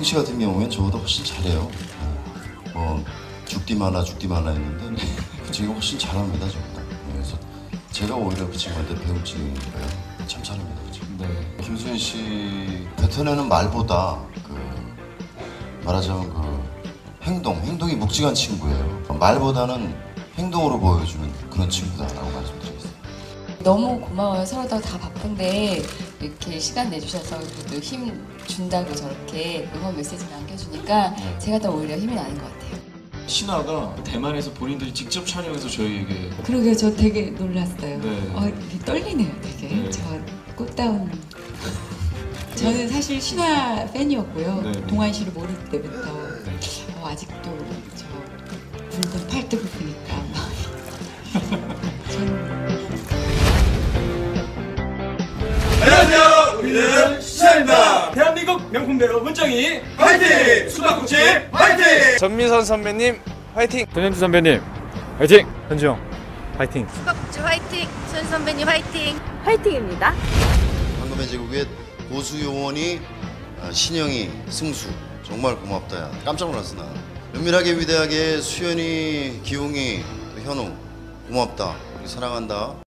수영 씨 같은 경우에는 저보다 훨씬 잘해요. 뭐 죽디 말라 했는데 지금 훨씬 잘합니다 저보다. 그래서 제가 오히려 그 친구한테 배움직인가요? 참 잘합니다 그 친구. 네. 김수현 씨 뱉어내는 말보다 말하자면 행동이 묵직한 친구예요. 말보다는 행동으로 보여주는 그런 친구다라고 말씀드리겠습니다. 너무 고마워요. 서로 다 바쁜데 이렇게 시간 내주셔서 그래도 힘 준다고 저렇게 응원 메시지 남겨주니까 제가 더 오히려 힘이 나는 것 같아요. 신화가 대만에서 본인들이 직접 촬영해서 저희에게 그러게요. 저 되게 놀랐어요. 네. 이게 떨리네요 되게. 네. 저 꽃다운. 저는 사실 신화 팬이었고요. 네. 동환 씨를 모를 때부터 네. 아직도 저 붉은 팔뚝을 보니까 저는 안녕하세요. 우리는 시차입니다. 대한민국 명품 배우 문정희 화이팅! 수박국집 화이팅! 전미선 선배님 화이팅! 손현주 선배님 화이팅! 현주형 화이팅! 수박국집 화이팅! 손 선배님 화이팅! 화이팅입니다. 황금의 제국의 고수 요원이 신영이 승수 정말 고맙다. 야. 깜짝 놀랐어 나. 은밀하게 위대하게 수연이 기웅이 현우 고맙다. 우리 사랑한다.